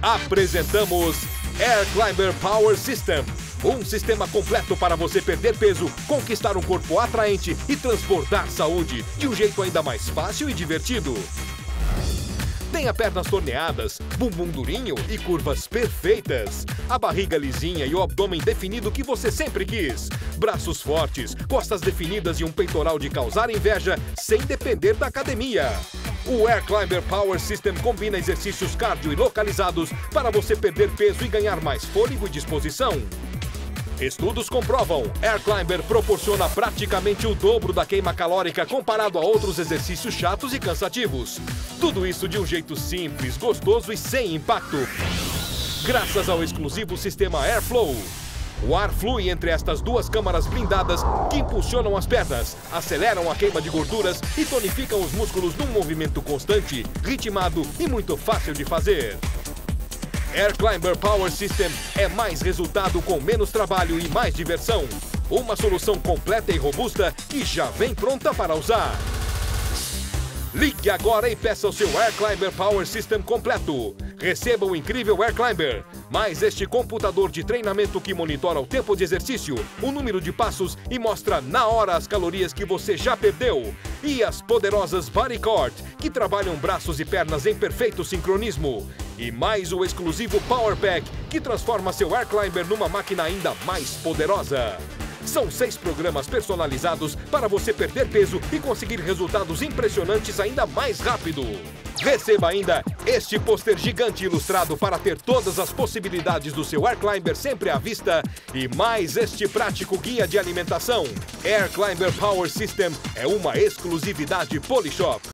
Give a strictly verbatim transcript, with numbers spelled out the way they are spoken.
Apresentamos Air Climber Power System. Um sistema completo para você perder peso, conquistar um corpo atraente e transbordar saúde de um jeito ainda mais fácil e divertido. Tenha pernas torneadas, bumbum durinho e curvas perfeitas. A barriga lisinha e o abdômen definido que você sempre quis. Braços fortes, costas definidas e um peitoral de causar inveja sem depender da academia. O Air Climber Power System combina exercícios cardio e localizados para você perder peso e ganhar mais fôlego e disposição. Estudos comprovam, Air Climber proporciona praticamente o dobro da queima calórica comparado a outros exercícios chatos e cansativos. Tudo isso de um jeito simples, gostoso e sem impacto. Graças ao exclusivo sistema Airflow. O ar flui entre estas duas câmaras blindadas que impulsionam as pernas, aceleram a queima de gorduras e tonificam os músculos num movimento constante, ritmado e muito fácil de fazer. Air Climber Power System é mais resultado com menos trabalho e mais diversão. Uma solução completa e robusta que já vem pronta para usar. Ligue agora e peça o seu Air Climber Power System completo. Receba o incrível Air Climber, mais este computador de treinamento que monitora o tempo de exercício, o número de passos e mostra na hora as calorias que você já perdeu. E as poderosas Body Cord, que trabalham braços e pernas em perfeito sincronismo. E mais o exclusivo Power Pack, que transforma seu Air Climber numa máquina ainda mais poderosa. São seis programas personalizados para você perder peso e conseguir resultados impressionantes ainda mais rápido. Receba ainda este pôster gigante ilustrado para ter todas as possibilidades do seu Air Climber sempre à vista e mais este prático guia de alimentação. Air Climber Power System é uma exclusividade Polishop.